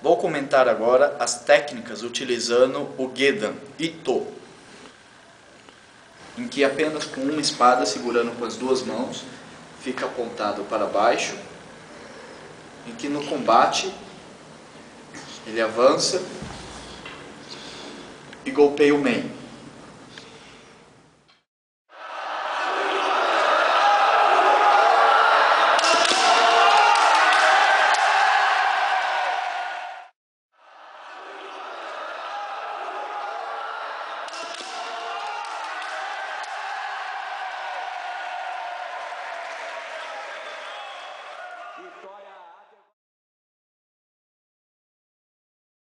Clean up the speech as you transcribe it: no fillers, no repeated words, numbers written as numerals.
Vou comentar agora as técnicas utilizando o Gedan Ito, em que apenas com uma espada, segurando com as duas mãos, fica apontado para baixo, em que no combate ele avança e golpeia o main.